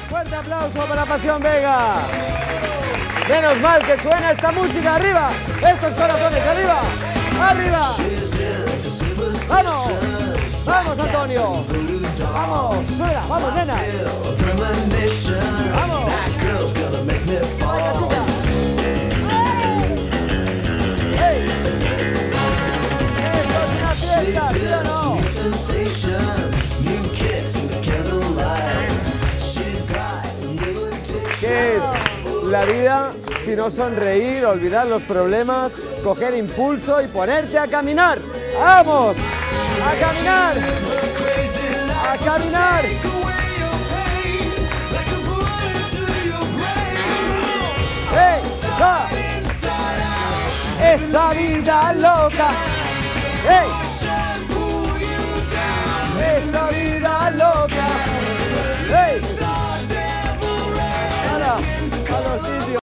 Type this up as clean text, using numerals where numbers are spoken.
Fuerte aplauso para Pasión Vega. Menos mal que suena esta música. Arriba, estos corazones, arriba, arriba. Vamos, vamos Antonio. Vamos, suena, vamos nena. Vamos. Venga, chica. Hey. Esto es una fiesta, ¿sí o no? ¿Qué es la vida si no sonreír, olvidar los problemas, coger impulso y ponerte a caminar? ¡Vamos! ¡A caminar! ¡A caminar! ¡Hey! ¡Esa vida loca! ¡Hey! ¡Esa vida loca! ¡Hey! ¡Ahora! ¡A los sitios!